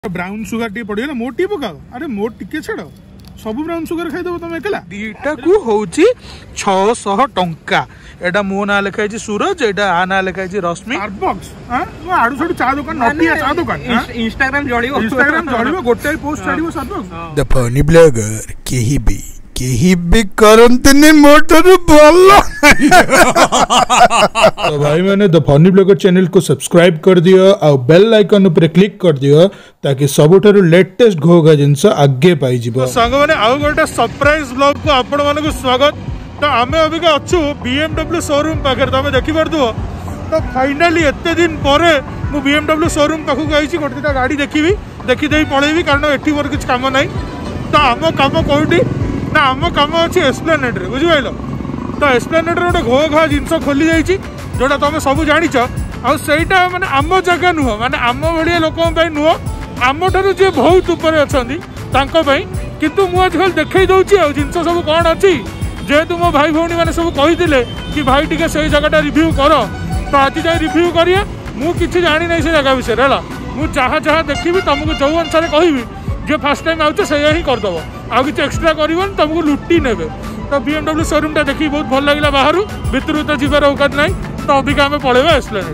Brown sugar T पड़े ना more tea पकाओ अरे मोर टिके छाड़ सब ब्राउन सुगर खाईदेव तुम एकला दीटा को होची 600 टंका। एटा मो ना लिखाई सूरज एटा आ ना लिखाई रश्मि स्टारबक्स हां आडू छडू चा दुकान नटिया चा दुकान इंस्टाग्राम जळिबो गोटे पोस्ट छाडिबो स्टारबक्स द फनी ब्लॉगर केही भी करंतनी मोटर बोलो। तो भाई मैंने द फनी ब्लॉगर चैनल को सब्सक्राइब कर दियो और बेल आइकन ऊपर क्लिक कर दियो ताकि सबुठारु लेटेस्ट घोगा जिनस आगे पाई जिवो। संग माने आउ गोटे सरप्राइज ब्लॉग को आपण मानक स्वागत। तो आमे अभी का अच्छु BMW शोरूम पाखे तुम देखि परदो। तो फाइनली एते दिन परे मु BMW शोरूम पाखु आइछि गोटे गाड़ी देखिबी देखि देई पळेबी कारण एठी मोर किछ काम नाही। तो आम काम कोठी ना आम कम अच्छी एस्प्लेनेड रे बुझिपाइल। तो एस्प्लेनेड रे गोटे घो घा जिनस खोली जाइए जोटा तुम सब जानिच आईटा माने आम जगह नुह माने आम भाया लोक नुह आम ठार जी बहुत ऊपर अच्छा किंतु मुझे आजकल देखई दूसरी जिनस सब कौन अच्छी जेहेतु मो भाई भौणी मैंने सब कही कि भाई टी से जगह रिव्यू कर तो आज जाए रिव्यू करिए मुझे जानी ना से जगह विषय है मुझे जहाँ जहाँ देखी तुमको जो अनुसार कहि जो फास्ट टाइम आउे से ही करदेव आउ कि एक्सट्रा कर तुमको लुटी ने। तो BMW शोरूम टा देखी बहुत भल लगे बाहर भितर तो जीवार औकात ना तो अबिका आम पलैबा एस्प्लेनेड।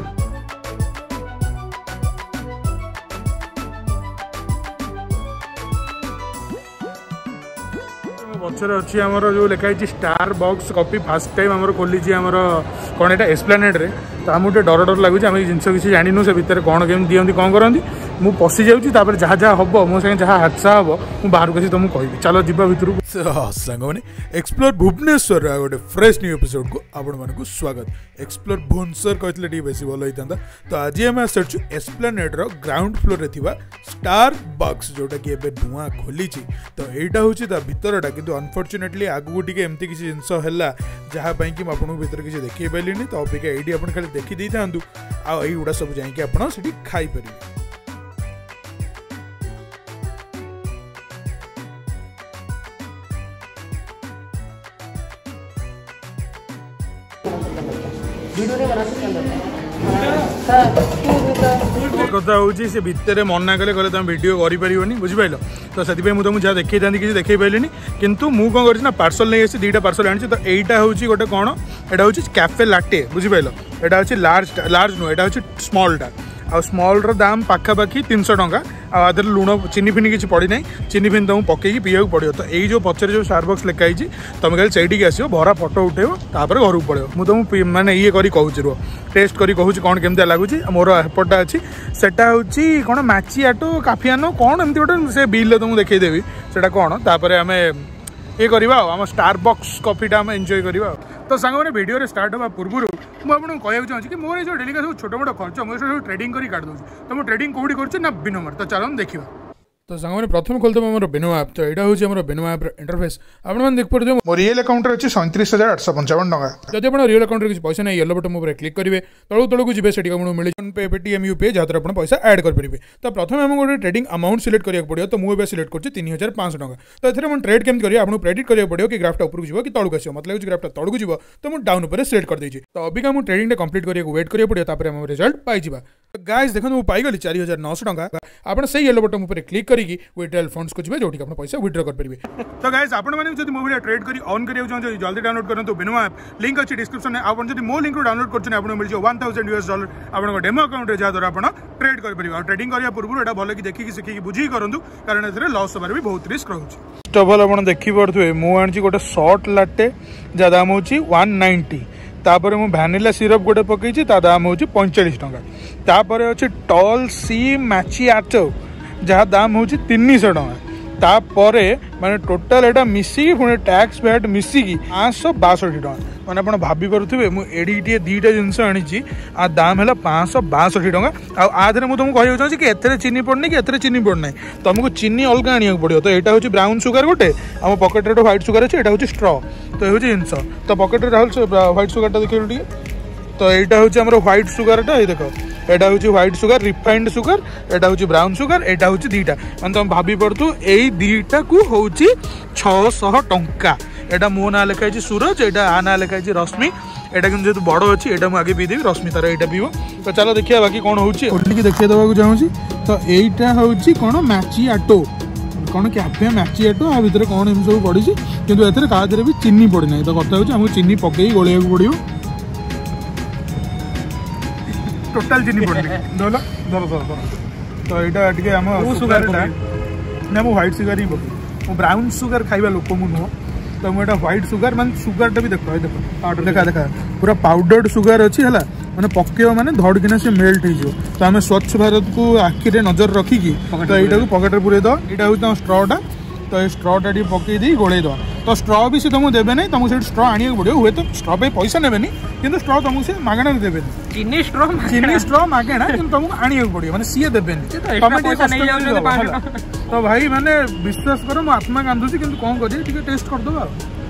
पचर अच्छी आमर जो लिखाई स्टारबक्स कॉफी फास्ट टाइम आमर खोली कौन एटा एस्प्लेनेड रे। तो आमको डर डर लगुच आम जिन किसी जानू से भितर कौन केमी दिखती कौन करती मु पशि जाऊँगी जहाँ जहाँ हम मो संगे जहाँ हादसा हम मुझे बाहर को तुमको कहबी चलो जीवा भितर सांग मैंने एक्सप्लोर भुवनेश्वर गोटे फ्रेश न्यू एपिसोड को आपण स्वागत। एक्सप्लोर भुवनेश्वर कहते टी बेस भल होता। तो आज आम आसु एस्प्लेनेड ग्राउंड फ्लोर रे स्टारबक्स जोटा कि नुआ खोली। तो यहाँ हूँ भितरटा कि अनफर्चुनेटली आगू टी एमती किसी जिनस है जहाँपाई कि आपको भितर किसी देखी पारे तो अबिका ये आप खाली देखी था आईगुड़ा सब जाकि खाई पारे। कथा हूँ सी भितर मना कले कहले तुम वीडियो कर बुझिपाल। तो से मुझे जहाँ देखी था किसी देखी पारे किंतु मुझे कौन कर पार्सल नहीं आसी 2टा पार्सल आनी। तो यहाँ हूँ गोटे कौन यहाँ हूँ कैफे लाटे बुझिपाल। यहाँ हूँ लार्ज नुह यहाँ हूँ स्मॉलटा आ स्मॉल दाम पाखापाखि 300 टंका आधे लुण चीनी फिनी किसी पड़ी ना चीनी फिनी तुमको पकईकि पीवा पड़ो। तो यही जो पचर जो स्टारबक्स लिखाई तुम खाली से आसो भरा फोटो उठेब तापर घर को पड़ो मुझे तुमको मैंने ये करी कहूँ रो टेस्ट करी कहूँ कौन केमती लगुच मोर एपटा अच्छी सेटा हूँ कौन मैचियाटो काफियानो कौन एमती गोटे से बिल तुमको देखईदेवी से कौन तापर आम ये करवा आम स्टारबक्स कॉफीटा आम एंजॉय करवा। तो सांग मैंने वीडियो स्टार्ट होगा पूर्व मुझे कहूँ चाहिए कि मोर जो डेली का सब छोट मोट खर्च मुझे ट्रेडिंग कर काट दूसरी। तो मुझे ट्रेडिंग कौटी कर बिनोमर। तो चलो देखा। तो सांग मैंने प्रथम खोलते मोर बेनो ऐप। तो यहाँ हूँ बेनो ऐप इंटरफेस आपने देख पारे मो रियल अकाउंट अच्छी 37,855 टका। जब आप रियल अकाउंट किसी पैसा नहीं येलो बटन पर क्लिक करेंगे तलू तलू जी से मिले फोनपे पेटीएम यूपीआई जहाँ आप पैसा ऐड करेंगे। तो प्रथम आम गोटे ट्रेडिंग अमाउंट सिलेक्ट करा पड़ो। तो मुझे सिलेक्ट कर 3,500 टका। तो ये मुझे ट्रेड केमती करेंगे आपको प्रेडिक्ट करा पड़ो कि ग्राफटा ऊपर को कि तलू आसो मतलब लगे ग्राफटा तलू को तो मुझे डाउन पर सिलेक्ट कर देती। तो अबिका मुझे ट्रेडिंग कंप्लीट करा वेट करा पड़ो तापर आम रिजल्ट पाई। गाइस देखो मुझे पाईगली 4,900 टका। आप येलो बटन पर क्लिक करके विड्रॉल फंड्स को जो आप पैसा विड्रॉ करेंगे। तो गाइस आपने जो मो वीडियो ट्रेड करी ऑन करिया चाहिए जल्दी डाउनलोड करूँ बेनो ऐप लिंक अच्छी डिस्क्रिप्शन में आप मो लिंक डाउनलोड कर मिल $1,000 आप डेमो अकाउंट जहाँ द्वारा आप ट्रेड करेंगे। ट्रेडिंग करने पूर्व यहाँ भल कि देखिए शिखिकी बुझी करूँ कारण ए लॉस होबार भी बहुत रिस्क रोचे। फर्स्ट ऑफ ऑल आप देखिपे मुझे गोटे शॉर्ट लाटे जहाँ दाम हूँ 190। तापर मु वैनिला सिरप गोटे पकई दाम हूँ 45 टंका। तापर अच्छे टॉल सी मैचियाटो जहाँ दाम हूँ 300 टंका। तापर माने टोटाल एटा मिसिकी पुणे टैक्स वैट मिसिकी 562 टंका। मैंने आप भाभी पारे मुझे 2टा जिनस आनी आ दाम है 562 टंका। आधे मुझे तुमको कहूँ चाहिए कि एथे चीनी पड़ना कि एथे चीनी पड़ना तुमको चीनी अलग आने पड़ो। तो यहाँ हूँ ब्राउन सुगर गोटे आम पकेट रे व्हाइट सुगर अच्छे यहाँ हूँ स्ट्रॉ। तो ये जिनस तो पकेट राहुल व्हाइट सुगरटा देखिए। तो यहाँ हूँ आम व्हाइट सुगरटा ये देख यहाँ हूँ व्हाइट सुगर रिफाइंड सुगर यहाँ हूँ ब्राउन सुगर यहाँ हूँ 2टा मैंने तुम भाभी पड़ू यही 2टा को हूँ 600 टंका। एटा मो ना लिखाई सूरज एटा आ ना लिखाई रश्मि एटा कि जेहतु बड़ अच्छी एटा मुझे आगे पीदेवी रश्मि तार यहाँ पीब तो चलो देखिए बाकी कौन हो देखिए देवाक चाहूँगी तो यहीटा हूँ कौन मैचियाटो कौन कैफे मैचियाटो आ भितर कौन एम सब पड़ी किंतु एथरे का भी चीनी पड़ी ना तो कथा हूँ आमको चीनी पकई गोलिया पड़ो टोटाल चीनी पड़नी धर धर धर धर तो यहाँ टे आम सुगार ना मुझे व्हाइट सुगार ही पकई ब्राउन सुगार खाଇବା लोक मु नुह तो मुझे व्हाइट सुगार मान सुगार भी देख देख देखा देखा पूरा पाउडर्ड सुगार अच्छी है मैंने पकेब मैंने धड़किना से मेल्ट हो तो आम स्वच्छ भारत को आखिरे नजर रखिकी तो यहाँ पकेट पूरे दो यहाँ हूँ स्ट्रटा तो ये स्ट्रटा टी पकईदे गोले दवा तो स्ट्र भी से तुमको देवे नहीं तुमको स्ट्र आने पड़ो हुए तो स्ट्र पे पैसा ने कि स्ट्र तुमको से मागणा देवे चीनी स्ट्र मागेना कि तुमको आने पड़ो मैंने सी देवे तो भाई मैंने विश्वास कर मो आत्मा कांदुची कि कौन कर टेस्ट करदे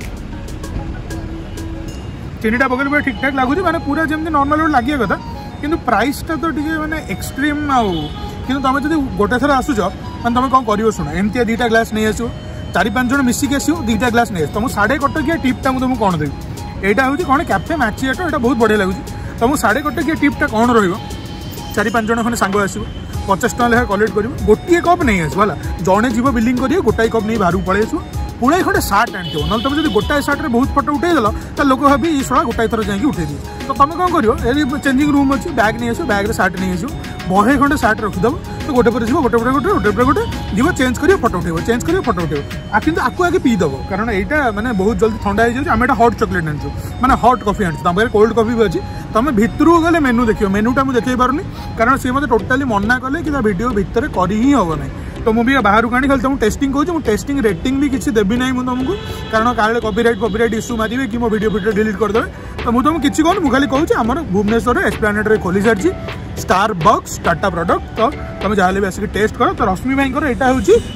चीनीटा पकड़ ठीक ठाक लगुच मैंने पूरा जमी नॉर्मल लगे कथा कि प्राइसटा तो टे मैंने एक्सट्रीम आउ कि तुम जो गोटे थर आसुच मैंने तुम कौन कर शुण एमती दुटा ग्लास नहीं आसो 4-5 जन मिसिक आसो 2टा ग्लास नहीं आस तुमको 1.5 कटकिया टिप्टा मुझे कौन देवी यहाँ हूँ कौन कैफे मैचियाटो यहाँ बहुत बढ़िया लगुच तुमको 1.5 कटकिया टिप्टा कौन रो 4-5 जन खंडे सांग आसो 50 टका लेखा कलेक्ट कर गोटे कप नहीं आसो है जड़े जीव बिलिंग कर गोटाए कप नहीं बाहर पलि आसो पुणे खंडे सार्ट आनी ना तुम जो गोटाए सार्ट बहुत फटो उठेदेल तो लोक भाभी ये शला गोटाए थर जाकि उठे दिए तो तुम कौन कर चेंजिंग रूम अच्छी बैग नहीं आसो बैग सार्ट नहीं आसो बहे खंडे सार्ट रखिदेव तो गोटे पर गोटे गोटे गोटे जीव चेंज कर फटो उठेब चेंज कर फटो उठेब कि आपको आगे पीदेव कारण यहाँ मैंने बहुत जल्दी ठंडा हो जाए आम यहाँ हट चॉकलेट आनी मैंने हट कॉफी आनी तुम पाखे कोल्ड कॉफी भी अच्छी तुम भितर गले मेनू देखिए मेनूटा मुझे देखी पारूनी कारण सी मतलब टोटाली मना कले कि वीडियो भितर कर ही हम ना तो मुझे बाहर को आनी खाली तुमको टेस्टिंग कहूँ टेस्टिंग रेटिंग भी किसी देवी ना तुमको कारण काले कॉपीराइट इश्यू मारे कि मो वीडियो डिलीट करदे तो मुझे तुमको किसी कहूँ मुझे खाली कहूँ आम भुवनेश्वर एस्प्लानेड में खोली सारी स्टारबक्स टाटा प्रोडक्ट तो तुम जहाँ भी आसिक टेस्ट कर तो रश्मि भाई यहाँ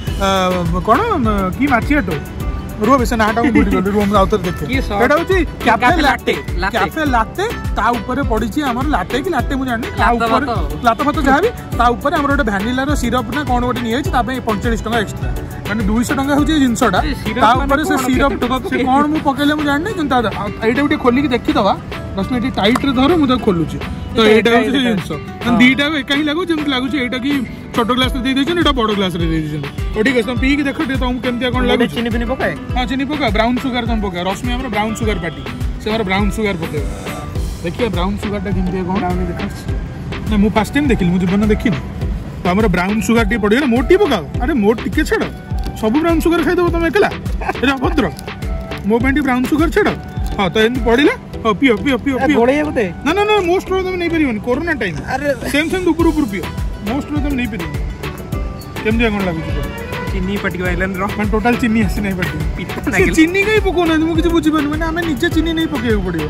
हूँ कौन कि माचियाटो रुह बेस नाटा भूल रुह आउे देखे यहाँ हूँ कैफे लाटे पड़ी आम लाटे कि लाटे मुझे जानी लातो फातो जहाँ भी आम गोटे भैनिलार सिरप ना कौन गोटे नहीं 45 टका एक्सट्रा मैंने 200 टका हूँ जिनसा से सिरप कौन मुझे पकड़े मुझे जानी कि यहाँ गोटे खोलिक देखीदवा रश्मि ये टाइट रे धर मुझे खोलुची तो यहाँ हूँ जिनस दीटा एक ही लगुच जमी लगुच यहाँ कि छोट ग्लास दे बड़ ग्लास तो ठीक है तुम पी देख तुमको केमती कौन लगे चीनी फिनी पकाए हाँ चीनी पका ब्राउन सुगार तुम पका रश्मि आम ब्राउन सुगार पार्टी से ब्राउन सुगार पके देखिए ब्राउन सुगार केमती कौन देखा मुझे फास्ट टाइम देखिली मुझे जीवन देखी तो आम ब्राउन सुगार टी पड़ेगा मोर टी पकाओ अरे मोर टिके छाड़ सब ब्राउन सुगार खाईदेव तुम एकला अरे अभद्र मो ब्राउन सुगार छाड़ हाँ तो एमती पड़ा हाँ पियो पियो पियो पियो ना ना ना मोस्ट तुम नहीं पार कोरोना टाइम सेम सेम ऊपर ऊपर पियो मोस्ट तुम नहीं पार केमती कौन लगुच चीनी पटी मैं टोटाल चीनी आसी नहीं पटी चीनी कहीं पकाना मुझे बुझीपार मैंने आम निजे चीनी नहीं पकड़ पड़ो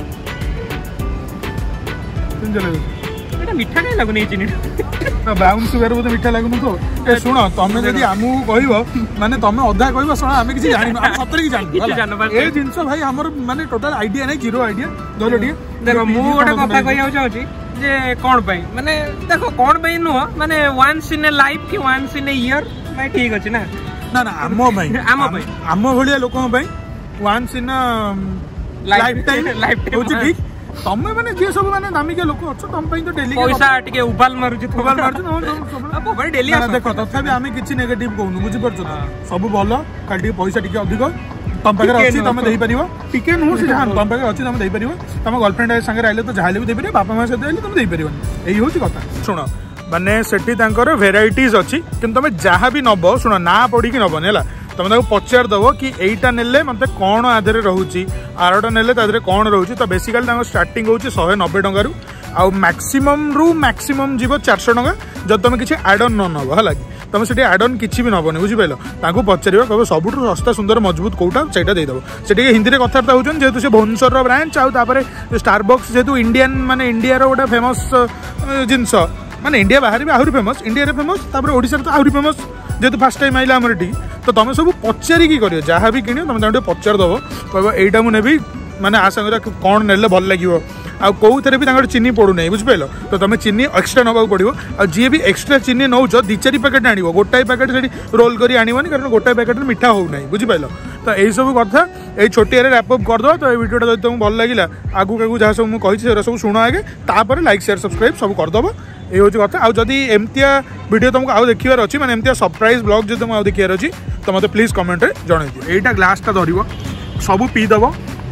मीठा कहीं लगुन चीनी ब्राउन सुगार बोलते मीठा लगुन तो शुण तुम जब आमको कह माने तुम अधा कह शुण आम किसी जान सतरे कि जान ये जिनस भाई आम माने टोटाल आइडिया नहीं जीरो आइडिया धर टे देख मुझे कथा कह चाहूँगी जे कौन पाई माने देखो कौन पाई नुह माने वन्स इन ए लाइफ कि वन्स इन ए ईयर भाई ठीक अच्छे ना ना ना आम भाया लोक वन्स इन लाइफ टाइम ठीक तमें मैंने जी सब मैंने दामिका लोक अच्छो तुम तो डेली पैसा टिके उबाल मारुची डेली देख तथापि आम किसी नेगेटिव कहूनु बुझीपार सब भल खाली पैसा टी अधिक तुम पाखे अच्छी तुम देपर टिके नुह से जहाँ तुम पाखे अच्छी तुम देपर तुम गर्लफ्रेंड सागर आइले तो जहाँ भी देपर बापा माँ सहित आइले तुम देपर यही हूँ कथा शुण माने सेठी भेराइटीज अच्छी कि तुम जहाँ भी नब शुण ना पढ़ी नबनी है तुम पचार दब कि यहीटा ने मत कौन आधे रोचे आरटा ने कौन रोचे तो बेसिकाली स्टार्टिंग हूँ 190 टकर आउ मैक्सिमम जीव 400 टका जब तुम किसी आडन न नब है तुम से आडन किसी भी नबनी बुझिपाल पचार कह सब सस्ता सुंदर मजबूत कौटा से देदेव से हिंदी में कथबार्ता होती जेहतु से भुवनेश्वर ब्रांच आउे स्टारबक्स जेहतु इंडियन माने इंडिया गोटे फेमस जिनस माने इंडिया बाहर भी आहरी फेमस इंडिया फेमस ओडिशा तो आहरी फेमस जेहतु फास्ट टाइम आइला आमर टी तो तुम सब पचारिकी कर जहाँ भी किण तुम पचार दब कह यहाँ मुझे माने आ संगे कौन ने भल लगे आ कौन भी चीनी पड़ूना बुझिपाल तो तुम चीनी एक्सट्रा नवा पड़ो जी भी एक्सट्रा चीनी नौ दी चारि पैकेट आण गोटाए पैकेट से रोल कर आनी कारण गोटाए पैकेट मीठा होना बुझिपाल तो यही सब कथा ये छोटिया रैपअप करदे तो ये वीडियो जब तुमको भल लगे आगू आगू जहाँ सब मुझे सब शुण आगे तापर लाइक शेयर सब्सक्राइब सब करदब ये हूँ कथा आउ जदि एमतिया वीडियो तुमको आउ देखार अच्छी मैंने एमतिया सरप्राइज ब्लॉग जो तुमको आउ देखार अच्छी तो मतलब प्लीज कमेंट रे जणाई दियो एटा ग्लासटा धरिबो सब पीदेव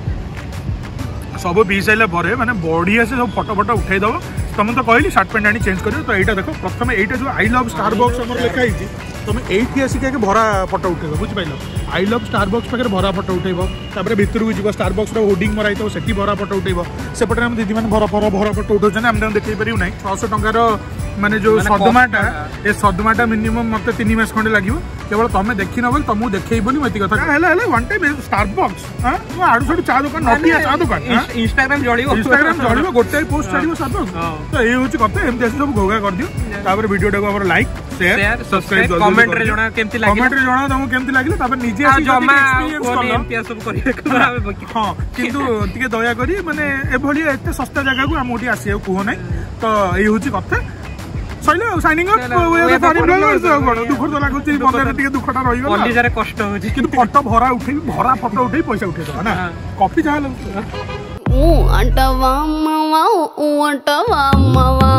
सब पी सारे मैंने बढ़िया से सब फटो फटो उठे दब तुम तो कहली सर्ट पैंट आनी चेंज कर तो यहाँ देख प्रथम यहाँ जो आई लव स्टारबक्स लिखाई तुम ये आसिक भरा फटो उठेब बुझिपाल आई लव स्टारबक्स पाखे भरा फटो उठेब तापर भितर को जीव स्टारबक्स होर्डिंग मराई थो से भरा फटो उठेब सेपटे हम दीदी मैंने भरा फटो उठाऊँ आम देखी पारू ना 600 टंकार माने जो सदमाटा ये सदमाटा मिनिमम मत 3 मास खंडे लगे केवल तुम देखी न बोली तुमको देखनी मत कथा वन टाइम स्टारबक्स आड़ू साड़ू चा दुकान नटिया चा दुकान इंस्टाग्राम जड़ो गोटे पोस्ट चढ़ो स्टारबक्स तो ये हूँ कथा एमती सब घोघा कर दियो तापर वीडियो टाको लाइक शेयर सब्सक्राइब कमेंट रे जणा केमती लागे कमेंट रे जणा तुमको केमती लागले तापर निजे एक्सपीरियंस कर हां किंतु टिके दया करी माने ए भली एते सस्ता जगह को हम ओठी आसी कहो नै तो ये हूँ कथा सैले साइनिंग अप वे फॉरेन ब्लॉगर्स दुख तो लागुची बंदर टिके दुखटा रहि गला ओली जरे कष्ट होची किंतु फोटो भरा उठै भरा फोटो उठै पैसा उठै दो ना कॉपी जा अंटवा मावा अंटवा मावा